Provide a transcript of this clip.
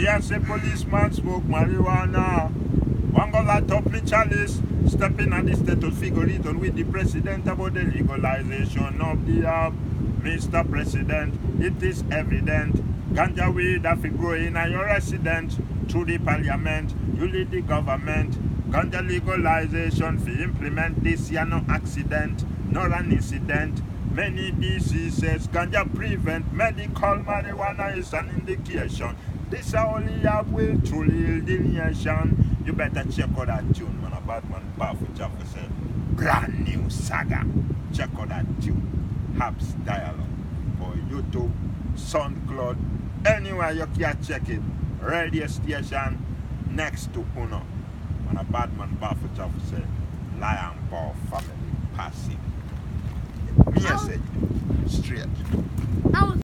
hear say policeman smoke marijuana. One go light up me chalice, stepping on the status figure written with the president about the legalization of the herb. Mr. President, it is evident. Ganja weed have to grow in your residence. Through the parliament, you lead the government. Ganja legalization for implement this year, no accident, nor an incident. Many diseases ganja prevent. Medical marijuana is an indication. This only have will truly heal the nation. You better check out that tune, man. A Batman Powerful Jaffa said. Brand new saga. Check out that tune. Habs Dialogue for YouTube, SoundCloud, anywhere you can check it. Radio station next to Uno. And a Batman Powerful Jaffa said. Lion Paw family passive. Message straight.